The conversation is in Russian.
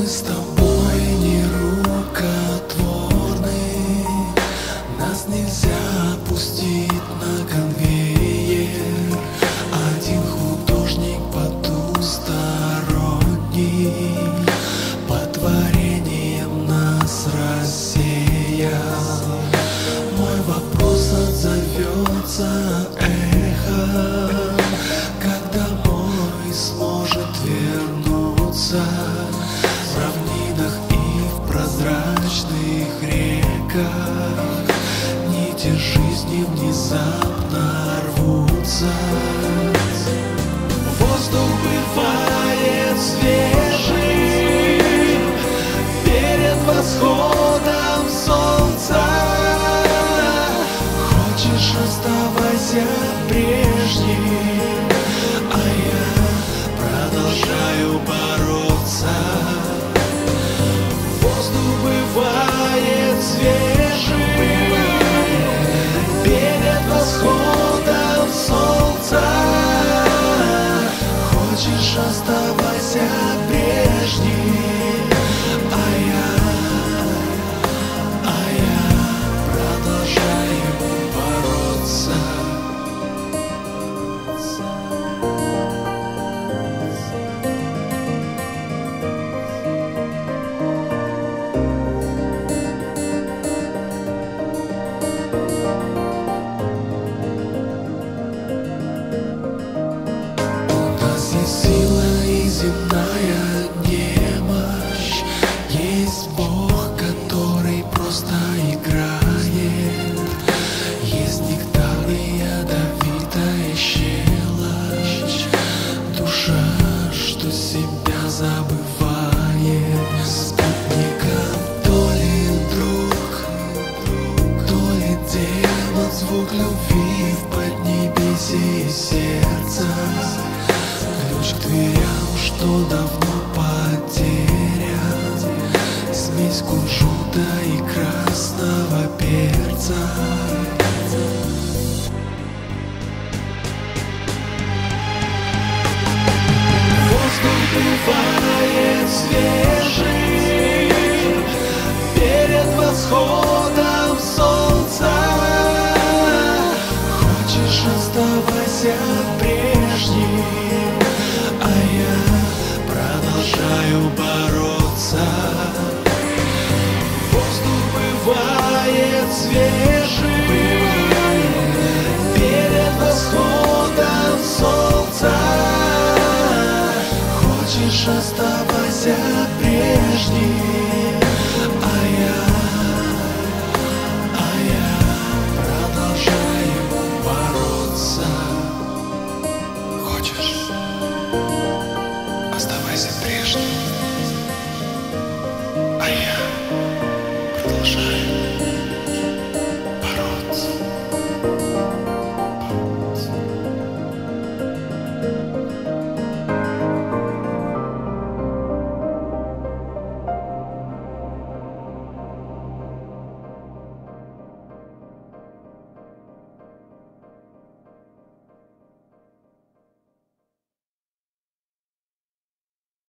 с тобой не рукотворны, нас нельзя пустить на конвейер. Один художник потусторонний по творениям нас рассеял. Мой вопрос отзовется эхом, когда мой сможет вернуться в равнинах и в прозрачных реках. Нити жизни внезапно рвутся. Воздух бывает свежим перед восходом солнца. Хочешь, оставайся прежним, а я продолжаю бороться. Воздух бывает свежим перед восходом солнца. Хочешь, оставайся прежним, а я продолжаю бороться. У нас есть сила и земная немощь, есть Бог, который просто играет, есть нектар и ядовитая щелочь, душа, что себя забывает. Спутником то ли друг, то ли демон, звук любви в поднебесье сердца. Ключ к дверям, что давно потерян, смесь кунжута и красного перца.